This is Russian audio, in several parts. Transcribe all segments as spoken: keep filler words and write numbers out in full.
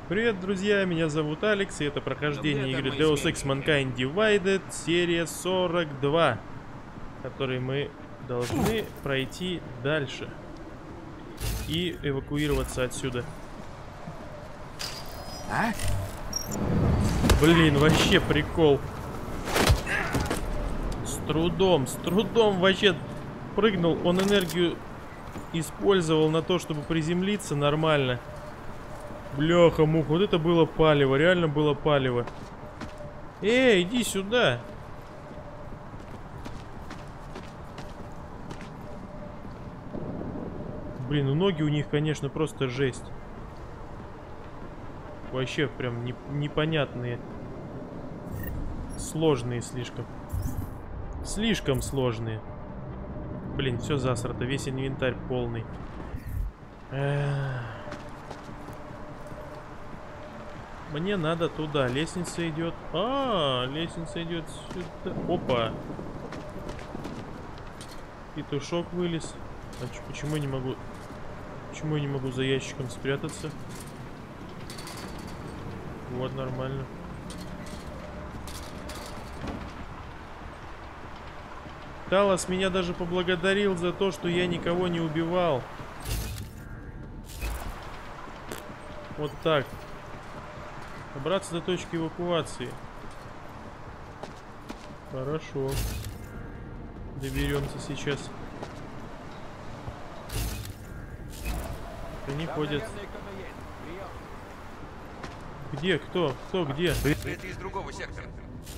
Привет, друзья, меня зовут Алекс, и это прохождение игры Deus Ex Mankind Divided, серия сорок два, который мы должны пройти дальше и эвакуироваться отсюда. А? Блин, вообще прикол. С трудом, с трудом вообще прыгнул, он энергию использовал на то, чтобы приземлиться нормально. Бляха-муха, вот это было палево, реально было палево. Эй, иди сюда. Блин, ну ноги у них, конечно, просто жесть. Вообще прям не, непонятные. Сложные слишком. Слишком сложные. Блин, все засрато, весь инвентарь полный. Эх. Мне надо туда. Лестница идет. А, лестница идет сюда. Опа. Петушок вылез. А ч почему я не могу? Почему я не могу за ящиком спрятаться? Вот, нормально. Талос меня даже поблагодарил за то, что я никого не убивал. Вот так. Добраться до точки эвакуации. Хорошо. Доберемся сейчас. Они ходят. Где? Кто? Кто? Где? Это из другого сектора.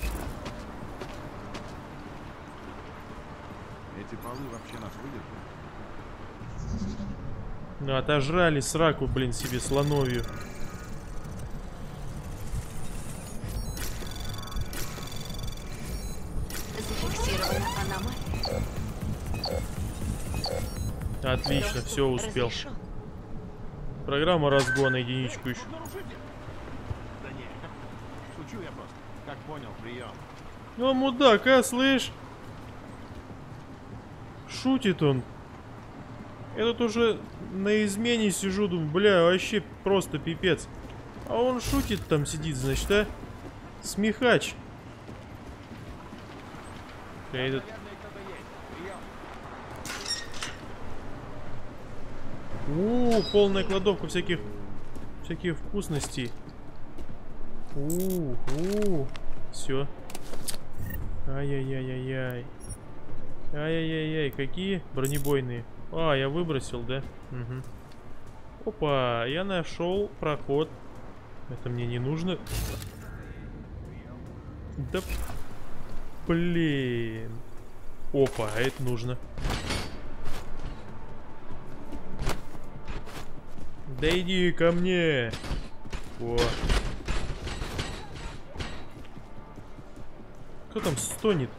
Эти полы вообще нас выдержат? Ну, отожрали сраку, блин, себе слоновью. Зафиксирована аномалия. Отлично, все успел. Разрешен. Программа разгона, единичку еще. Да нет. Шучу я просто. Как понял, прием. Ну, мудак, а, слышь? Шутит он. Я тут уже на измене сижу, думаю, бля, вообще просто пипец. А он шутит там сидит, значит, а? Смехач. Я этот... У, полная кладовка всяких всяких вкусностей. У, у, все. Ай-яй-яй-яй-яй. Ай-яй-яй-яй, какие бронебойные. А, я выбросил, да? Угу. Опа, я нашел проход. Это мне не нужно. Да, блин. Опа, а это нужно. Да иди ко мне. О. Кто там стонет?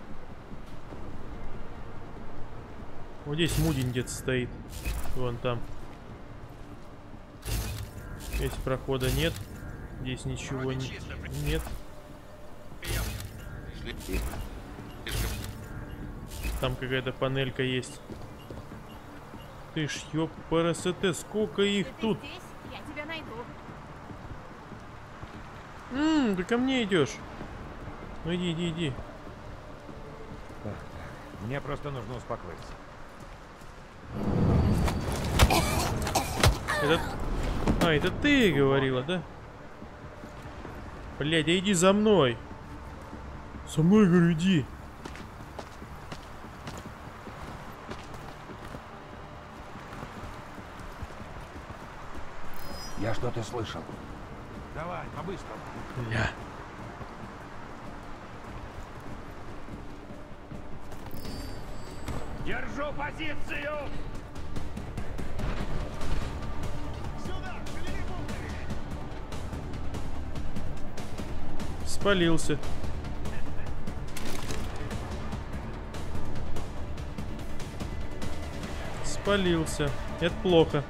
Вот здесь Мудин где-то стоит. Вон там. Здесь прохода нет. Здесь ничего не... нет. Там какая-то панелька есть. Ты ж ёп, ПРСТ, сколько их тут? Здесь я тебя найду. Ммм, ты ко мне идешь. Ну иди, иди, иди. Мне просто нужно успокоиться. Это... А, это ты говорила, да? Блядь, да иди за мной. За мной, говорю, иди. Я что-то слышал. Давай, по-быстрому. Бля. Держу позицию! Спалился. Спалился. Это плохо.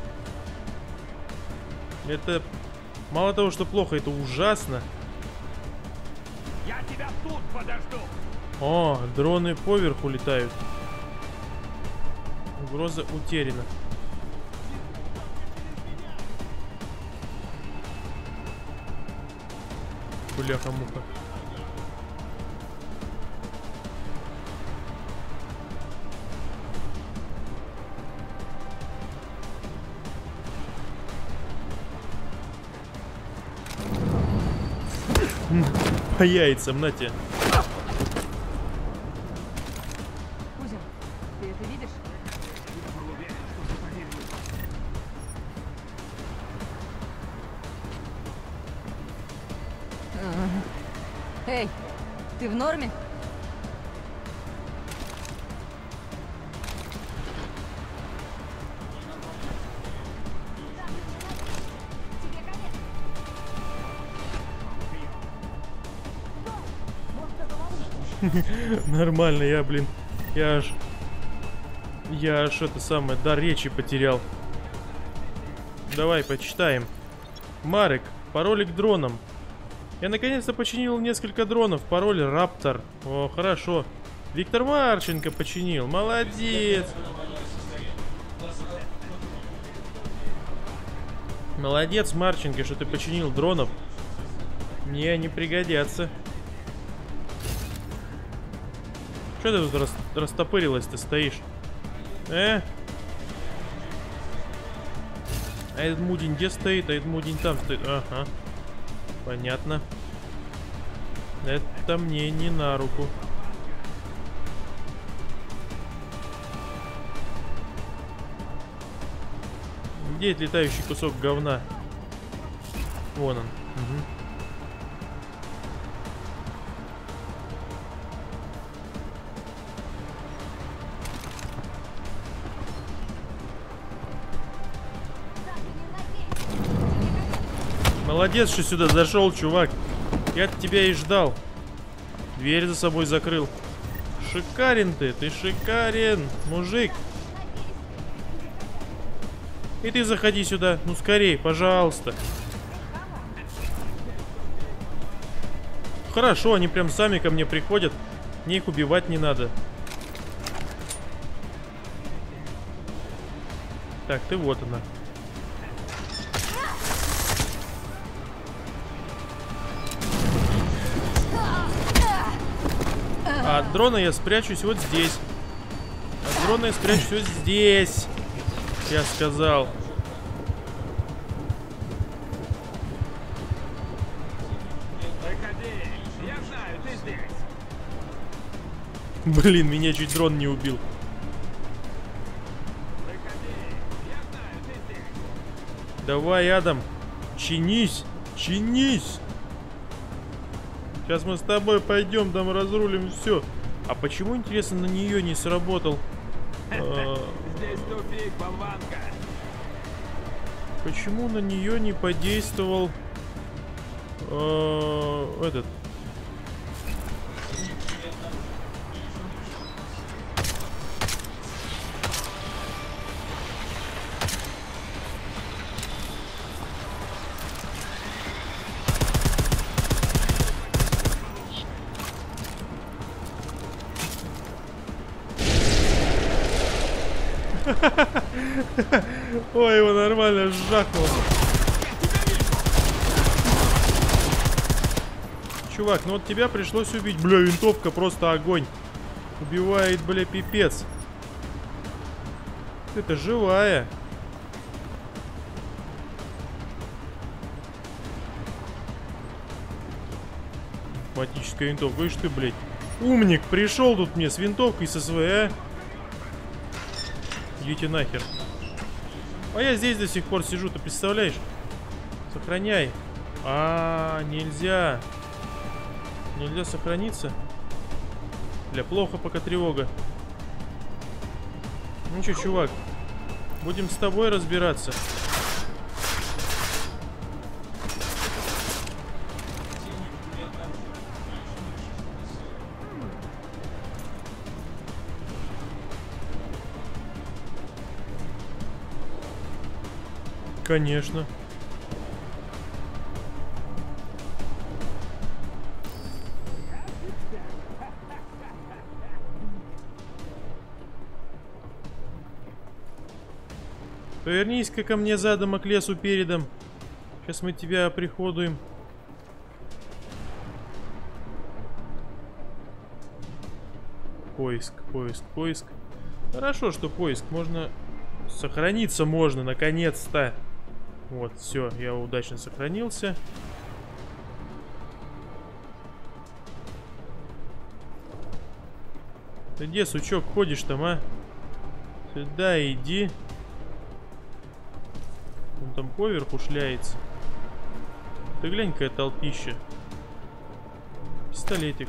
Это мало того, что плохо, это ужасно. Я тебя тут подожду! О, дроны поверху летают. Угроза утеряна. Бляха-муха. По яйцам, на тебе. Кузя, ты это видишь? Эй, ты в норме? Нормально, я, блин, я аж, я аж это самое, дар речи потерял. Давай, почитаем. Марек, пароль к дронам. Я наконец-то починил несколько дронов. Пароль Раптор. О, хорошо. Виктор Марченко починил. Молодец. Молодец, Марченко, что ты починил дронов. Мне они пригодятся. Что ты тут рас растопырилась, ты стоишь? Э? А этот мудень где стоит? А этот мудень там стоит. Ага. Понятно. Это мне не на руку. Где этот летающий кусок говна? Вон он. Угу. Молодец, что сюда зашел, чувак. Я тебя и ждал. Дверь за собой закрыл. Шикарен ты, ты шикарен, мужик. И ты заходи сюда. Ну скорей, пожалуйста. Хорошо, они прям сами ко мне приходят. Мне их убивать не надо. Так, ты вот она. А от дрона я спрячусь вот здесь. От дрона я спрячусь вот здесь. Я сказал. Выходи, я знаю, ты здесь. Блин, меня чуть дрон не убил. Выходи, я знаю, ты здесь. Давай, Адам, чинись, чинись. Сейчас мы с тобой пойдем, там разрулим все. А почему, интересно, на нее не сработал? Здесь тупик, болванка. Почему на нее не подействовал этот? Ой, его нормально сжахнуло. Чувак, ну вот тебя пришлось убить. Бля, винтовка просто огонь. Убивает, бля, пипец. Это живая. Автоматическая винтовка. Ишь ты, блядь. Умник пришел тут мне с винтовкой со своей, а? Идите нахер. А я здесь до сих пор сижу, ты представляешь? Сохраняй. А, нельзя. Нельзя сохраниться. Бля, плохо пока тревога. Ну что, чувак, будем с тобой разбираться. Конечно. Повернись-ка ко мне задом, а к лесу передом. Сейчас мы тебя оприходуем. поиск, поиск, поиск. Хорошо, что поиск. Можно... Сохраниться можно, наконец-то. Вот, все, я удачно сохранился. Ты где, сучок, ходишь там, а? Сюда иди. Он там поверху шляется. Ты глянь, какая толпища. Пистолетик.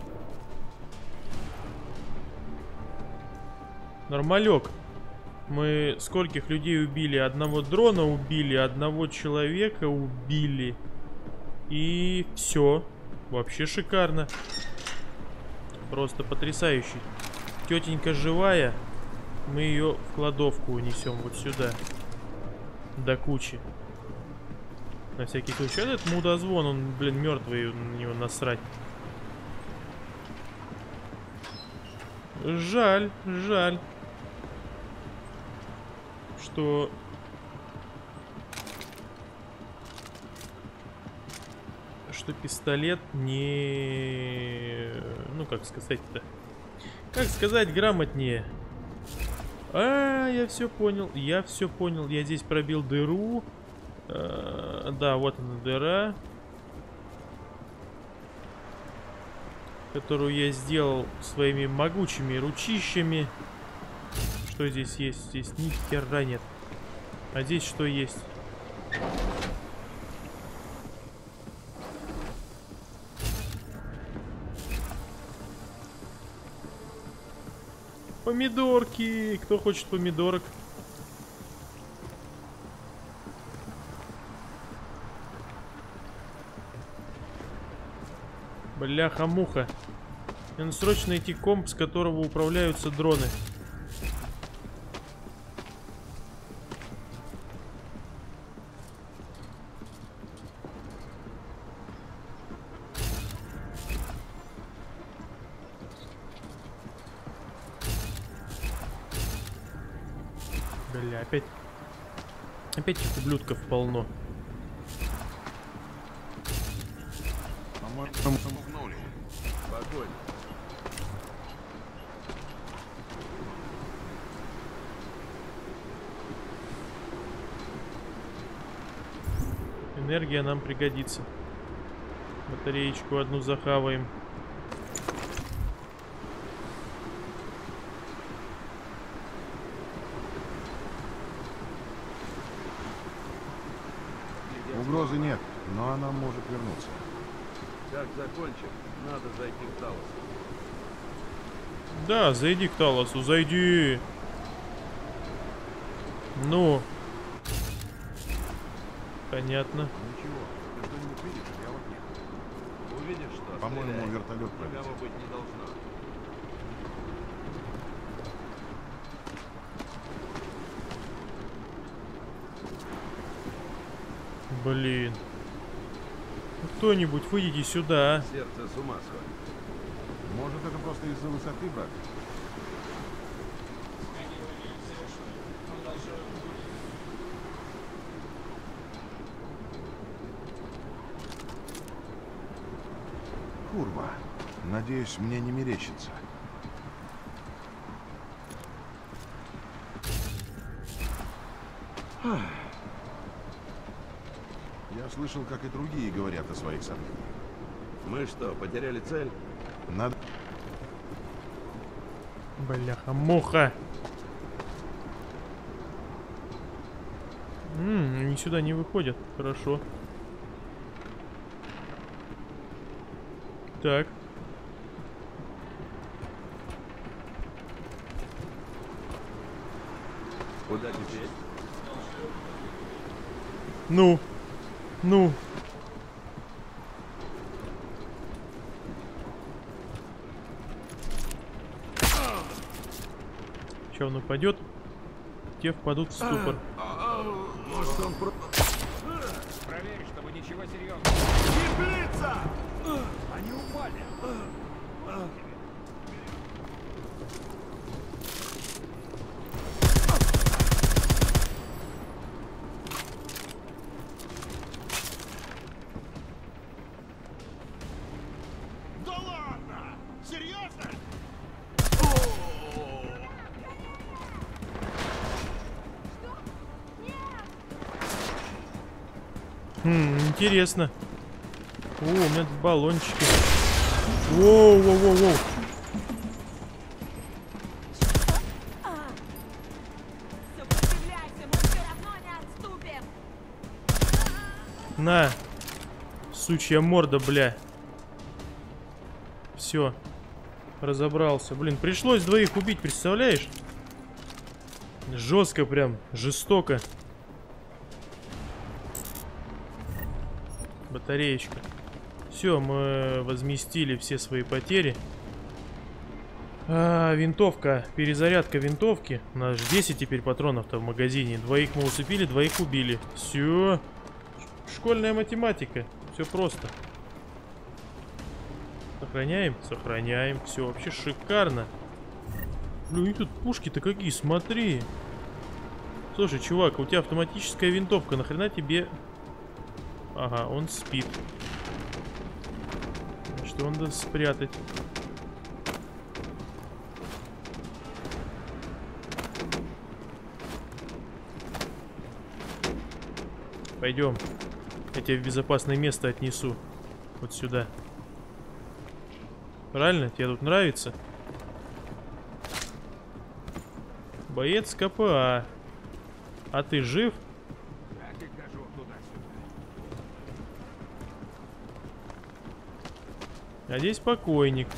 Нормалек. Мы скольких людей убили? Одного дрона убили, одного человека убили. И все. Вообще шикарно. Просто потрясающий. Тетенька живая. Мы ее в кладовку унесем вот сюда. До кучи. На всякий случай. А этот мудозвон, он, блин, мертвый, на него насрать. Жаль, жаль. Что... Что пистолет не... Ну, как сказать-то? Как сказать грамотнее? А, я все понял, я все понял. Я здесь пробил дыру. А, да, вот она дыра, которую я сделал своими могучими ручищами. Что здесь есть? Здесь ни хера нет. А здесь что есть? Помидорки! Кто хочет помидорок? Бляха-муха. Мне надо срочно найти комп, с которого управляются дроны. Бля, опять... Опять этих ублюдков полно. По-моему, пугнули. Спокойно. Энергия нам пригодится. Батареечку одну захаваем. Угрозы нет, но она может вернуться. Как закончим, надо зайти к Талосу. Да, зайди к Талосу, зайди. Ну. Понятно. Ничего, ты что-нибудь видишь? Я вот нет. Увидишь, что По-моему, стреляй. вертолет Никого пролетел. быть не должно. Блин. Кто-нибудь, выйдите сюда, а. Сердце с ума сходит. Может, это просто из-за высоты, брат? Курва. Надеюсь, мне не мерещится. Я слышал, как и другие говорят о своих сомнениях. Мы что, потеряли цель? Надо... Бляха-муха. Ммм, они сюда не выходят. Хорошо. Так. Куда теперь? Ну. Ну. Сейчас он упадет. Те впадут в ступор. Может, он про... Проверь, чтобы ничего серьезного. Теплица! Они упали. Да ладно! Серьезно? Хм, интересно. О, у меня тут баллончики. Воу, воу, воу, воу. Сопротивляйся, мы все равно не отступим. На. Сучья морда, бля. Все. Разобрался. Блин, пришлось двоих убить, представляешь? Жестко прям, жестоко. Батареечка. Все, мы возместили все свои потери. А, винтовка, перезарядка винтовки. У нас же десять теперь патронов-то в магазине. Двоих мы усыпили, двоих убили. Все. Школьная математика. Все просто. Сохраняем? Сохраняем. Все вообще шикарно. Блин, тут пушки-то какие, смотри. Слушай, чувак, у тебя автоматическая винтовка. Нахрена тебе... Ага, он спит. Что он надо спрятать? Пойдем. Я тебя в безопасное место отнесу. Вот сюда. Правильно? Тебе тут нравится? Боец КПА. А ты жив? Так и хожу туда-сюда. А здесь покойник.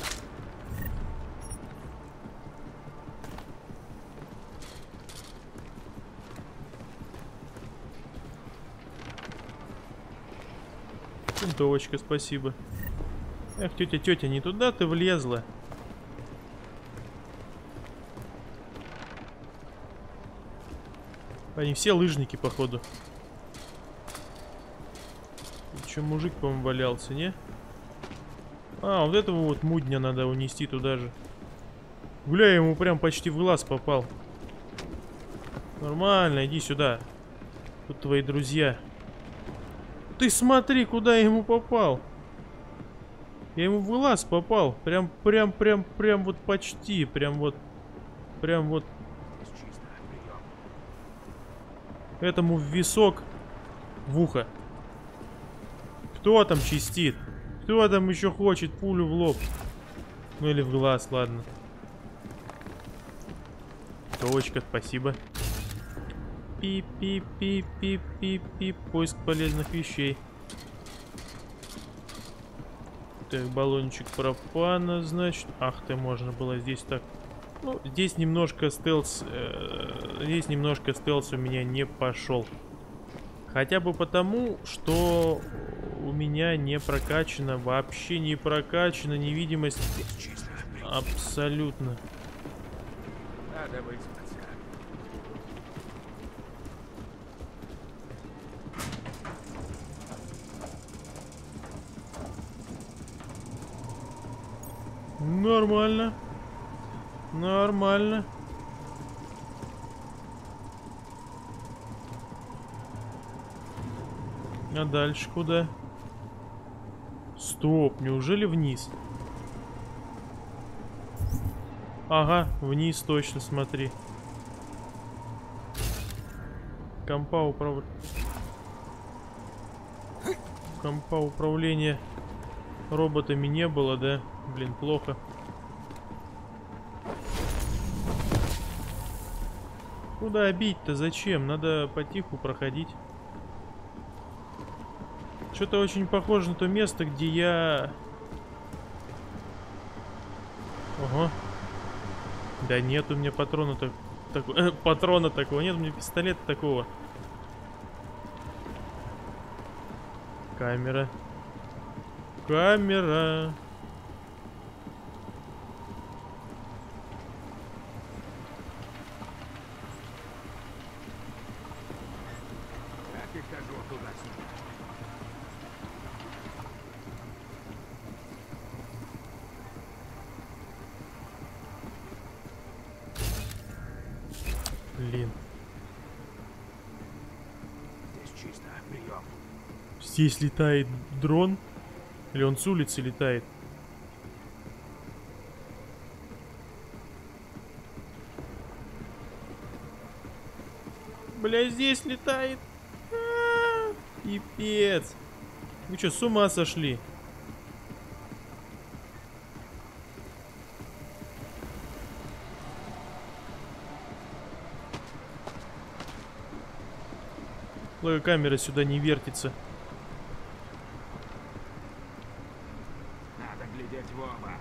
Винтовочка, спасибо. Эх, тетя, тетя, не туда ты влезла. Они все лыжники, походу. Еще мужик, по-моему, валялся, не? А, вот этого вот мудня надо унести туда же. Гуля, ему прям почти в глаз попал. Нормально, иди сюда. Тут твои друзья. Ты смотри, куда я ему попал. Я ему в глаз попал. Прям, прям, прям, прям вот почти. Прям вот. Прям вот. Этому в висок. В ухо. Кто там чистит? Кто там еще хочет пулю в лоб? Ну или в глаз, ладно. Точка, спасибо. Пип-пип-пип-пип-пип-пип. Поиск полезных вещей. Так, баллончик пропана, значит. Ах ты, можно было здесь так. Ну, здесь немножко стелс... Э, здесь немножко стелс у меня не пошел. Хотя бы потому, что у меня не прокачана, вообще не прокачана невидимость. Абсолютно. Надо выспаться. Нормально. Нормально. А дальше куда? Стоп, неужели вниз? Ага, вниз точно, смотри. Компа управ... Компа управления роботами не было, да? Блин, плохо. Куда бить-то? Зачем? Надо потиху проходить. Что-то очень похоже на то место, где я... Ого. Да нет у меня патрона так... так... Э, патрона такого. Нет у меня пистолета такого. Камера. Камера. Так и хожу туда-сюда. Блин. Здесь чисто. Прием. Здесь летает дрон? Или он с улицы летает? Бля, здесь летает. А-а-а. Пипец. Вы что, с ума сошли? Благо камера сюда не вертится. Надо глядеть в оба.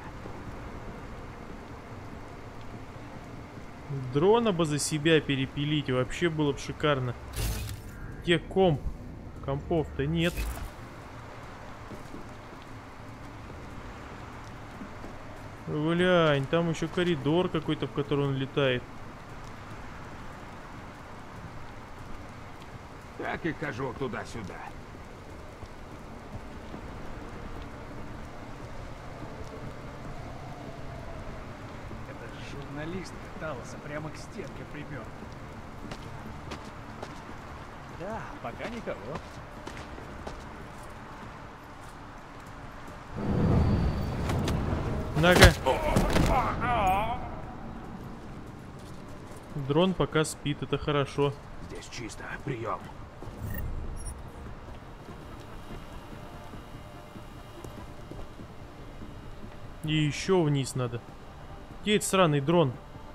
Дрона бы за себя перепилить, вообще было бы шикарно. Где комп? Компов-то нет. Глянь, там еще коридор какой-то, в который он летает. Так и хожу туда-сюда. Это журналист Талоса прямо к стенке припер. Да, пока никого. На-ка. Дрон пока спит, это хорошо. Здесь чисто. Прием. И еще вниз надо. Где этот сраный дрон?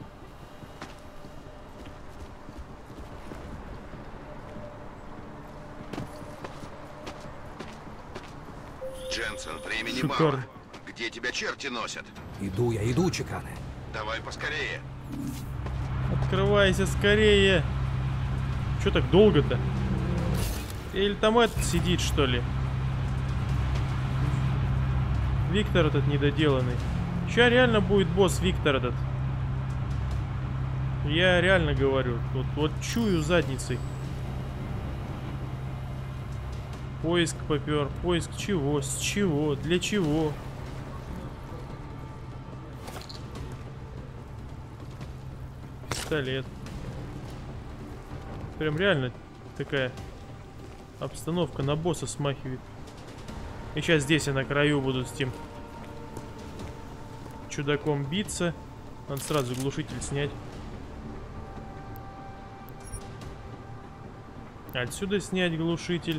Дженсен, времени Шикарно. мало. Где тебя черти носят? Иду я, иду, Чеканы. Давай поскорее. Открывайся скорее. Че так долго-то? Или там этот сидит, что ли? Виктор этот недоделанный. Сейчас реально будет босс Виктор этот. Я реально говорю. Вот, вот чую задницей. Поиск попер. Поиск чего? С чего? Для чего? Пистолет. Прям реально такая обстановка на босса смахивает. И сейчас здесь я на краю буду с тем чудаком биться. Надо сразу глушитель снять. Отсюда снять глушитель.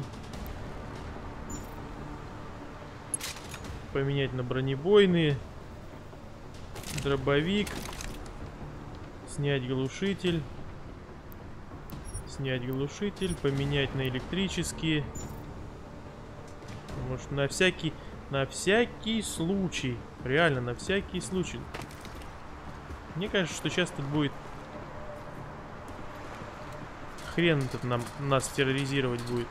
Поменять на бронебойные. Дробовик. Снять глушитель. Снять глушитель. Поменять на электрические. Может, на всякий... На всякий случай. Реально, на всякий случай. Мне кажется, что сейчас тут будет... Хрен этот нам, нас терроризировать будет.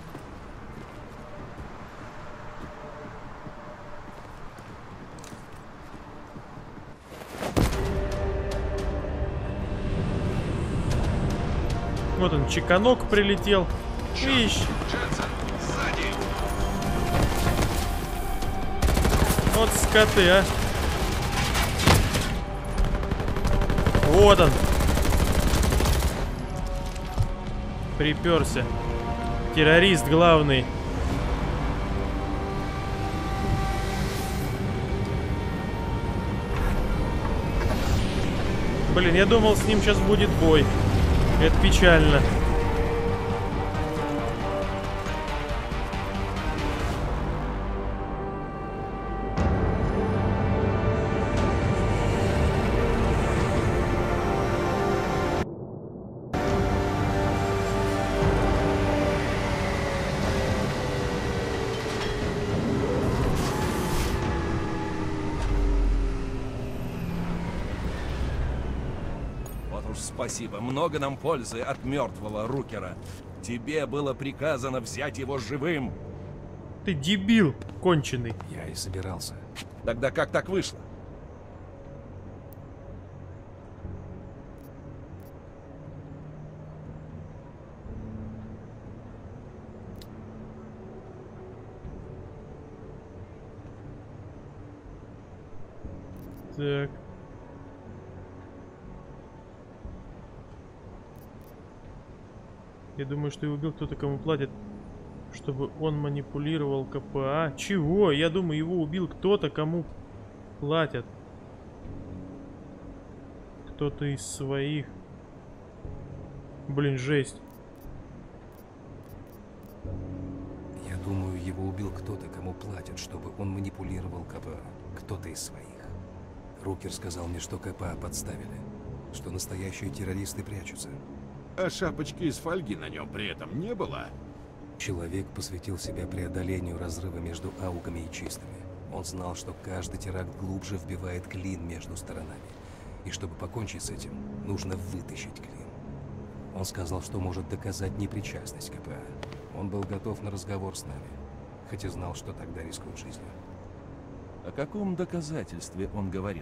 Вот он, чеканок прилетел. Ищ. Дженсен, сзади. Вот скоты, а. Вот он. Приперся. Террорист главный. Блин, я думал, с ним сейчас будет бой. Это печально. Спасибо, много нам пользы от мертвого Рукера. Тебе было приказано взять его живым. Ты дебил конченый. Я и собирался. Тогда как так вышло? Так. Я думаю, что его убил кто-то, кому платят, чтобы он манипулировал КПА. Чего? Я думаю, его убил кто-то, кому платят. Кто-то из своих. Блин, жесть. Его убил кто-то, кому платят, чтобы он манипулировал КПА. Кто-то из своих. Рукер сказал мне, что КПА подставили. Что настоящие террористы прячутся. А шапочки из фольги на нем при этом не было? Человек посвятил себя преодолению разрыва между аугами и чистыми. Он знал, что каждый теракт глубже вбивает клин между сторонами. И чтобы покончить с этим, нужно вытащить клин. Он сказал, что может доказать непричастность КПА. Он был готов на разговор с нами, хоть и знал, что тогда рискует жизнью. О каком доказательстве он говорил?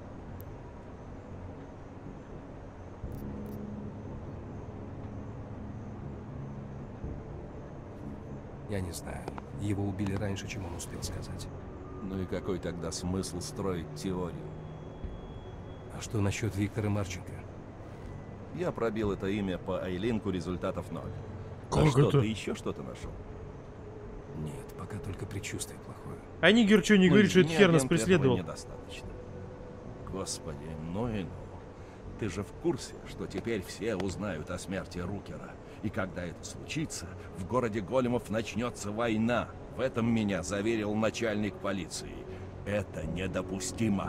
Я не знаю. Его убили раньше, чем он успел сказать. Ну и какой тогда смысл строить теорию? А что насчет Виктора Марченко? Я пробил это имя по Айлинку, результатов ноль. Как а что, это? ты еще что-то нашел? Нет, пока только предчувствие плохое. А Нигер что не Ну, говорит, что этот извини, хер нас агент, этого преследовал? недостаточно. Господи, ну и ну. Ты же в курсе, что теперь все узнают о смерти Рукера. И когда это случится, в городе големов начнется война. В этом меня заверил начальник полиции. Это недопустимо.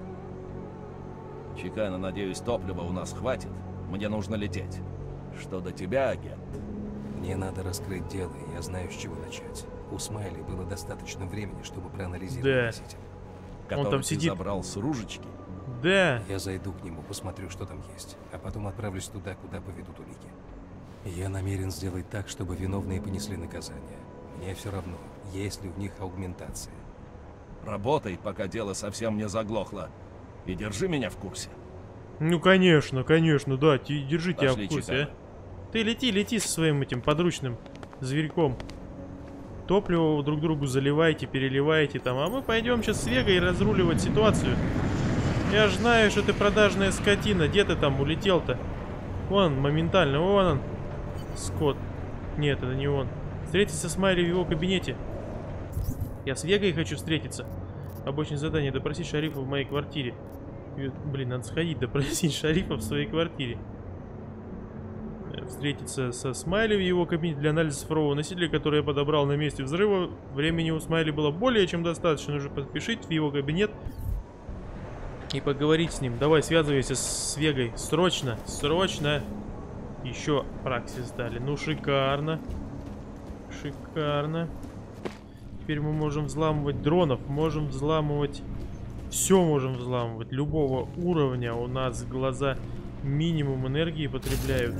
Чекана, надеюсь, топлива у нас хватит. Мне нужно лететь. Что до тебя, агент? Мне надо раскрыть дело, и я знаю, с чего начать. У Смайли было достаточно времени, чтобы проанализировать Да. носитель. Который там ты сидит. забрал с ружечки? Да. Я зайду к нему, посмотрю, что там есть, а потом отправлюсь туда, куда поведут улики. Я намерен сделать так, чтобы виновные понесли наказание. Мне все равно, есть ли у них аугментация. Работай, пока дело совсем не заглохло. И держи меня в курсе. Ну, конечно, конечно, да. Ти- Держи тебя в Пошли, курсе, Чикаго. а. Ты лети, лети со своим этим подручным зверьком. Топливо друг другу заливайте, переливайте там. А мы пойдем сейчас с Вегой разруливать ситуацию. Я ж знаю, что ты продажная скотина. Где ты там улетел-то? Вон, моментально, вон он. Скотт. Нет, это не он. Встретиться с Майли в его кабинете. Я с Вегой хочу встретиться. Обычное задание: допросить шарифа в моей квартире. И, блин, надо сходить, допросить шарифа в своей квартире. Встретиться со Смайли в его кабинете для анализа цифрового носителя, который я подобрал на месте взрыва. Времени у Смайли было более чем достаточно. Нужно поспешить в его кабинет и поговорить с ним. Давай, связывайся с Вегой. Срочно, срочно. Еще Праксис дали. Ну, шикарно. Шикарно. Теперь мы можем взламывать дронов. Можем взламывать... Все можем взламывать. Любого уровня. У нас глаза минимум энергии потребляют.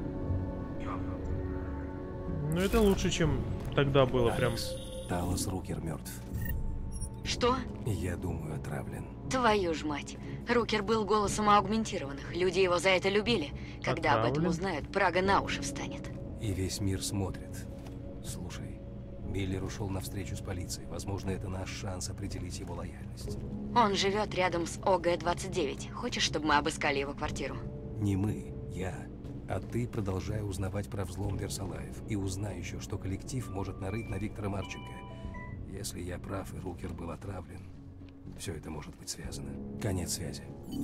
Ну, это лучше, чем тогда было. Прям. Талос Рукер мертв. Что? Я думаю, отравлен. Твою ж мать. Рукер был голосом аугментированных. Люди его за это любили. Когда об этом Отравлен? узнают, Прага на уши встанет. И весь мир смотрит. Слушай, Миллер ушел на встречу с полицией. Возможно, это наш шанс определить его лояльность. Он живет рядом с О Г двадцать девять. Хочешь, чтобы мы обыскали его квартиру? Не мы, я. А ты продолжай узнавать про взлом Версалаев. И узнай еще, что коллектив может нарыть на Виктора Марченко. Если я прав, и Рукер был отравлен, все это может быть связано. Конец связи.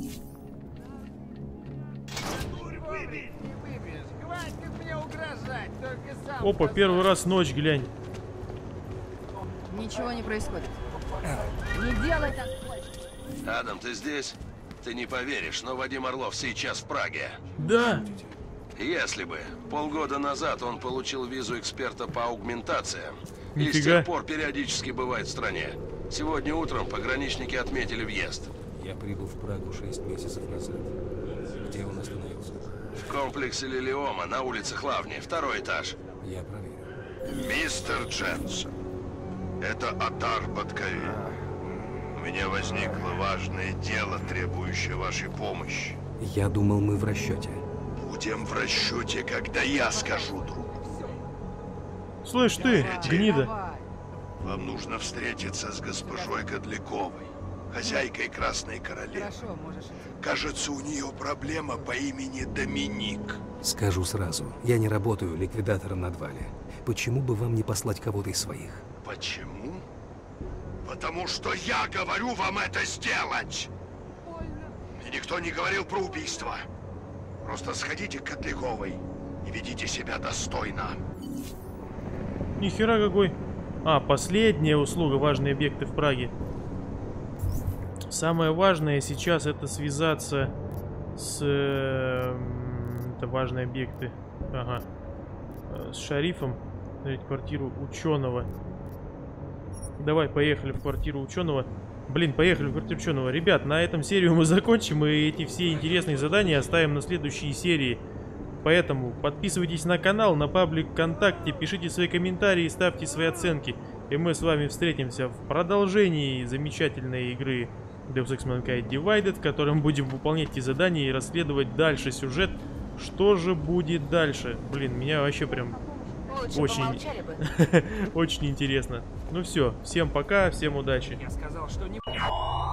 Опа, первый раз ночь, глянь. Ничего не происходит. Не делай так больше. Адам, ты здесь? Ты не поверишь, но Вадим Орлов сейчас в Праге. Да. Если бы. Полгода назад он получил визу эксперта по аугментациям. И с Нифига. тех пор периодически бывает в стране. Сегодня утром пограничники отметили въезд. Я прибыл в Прагу шесть месяцев назад. Где он остановился? В комплексе Лилиома на улице Хлавни, второй этаж. Я проверю. Мистер Дженсен, это Атар Баткави. У меня возникло важное дело, требующее вашей помощи. Я думал, мы в расчете. Будем в расчете, когда я скажу, друг. Слышь ты, гнида. Вам нужно встретиться с госпожой Кодляковой, хозяйкой Красной Королевы. Хорошо, можешь идти. Кажется, у нее проблема по имени Доминик. Скажу сразу, я не работаю ликвидатором на Двале. Почему бы вам не послать кого-то из своих? Почему? Потому что я говорю вам это сделать! И никто не говорил про убийство. Просто сходите к Кодляковой и ведите себя достойно. Нихера какой А, последняя услуга. Важные объекты в Праге. Самое важное сейчас это связаться с... Э, это важные объекты. Ага. С шерифом. Смотреть квартиру ученого. Давай, поехали в квартиру ученого. Блин, поехали в квартиру ученого. Ребят, на этом серию мы закончим. И эти все интересные задания оставим на следующие серии. Поэтому подписывайтесь на канал, на паблик ВКонтакте, пишите свои комментарии, ставьте свои оценки. И мы с вами встретимся в продолжении замечательной игры Deus Ex Mankind Divided, в котором будем выполнять эти задания и расследовать дальше сюжет. Что же будет дальше? Блин, меня вообще прям Лучше очень, очень интересно. Ну все, всем пока, всем удачи. Я сказал, что не...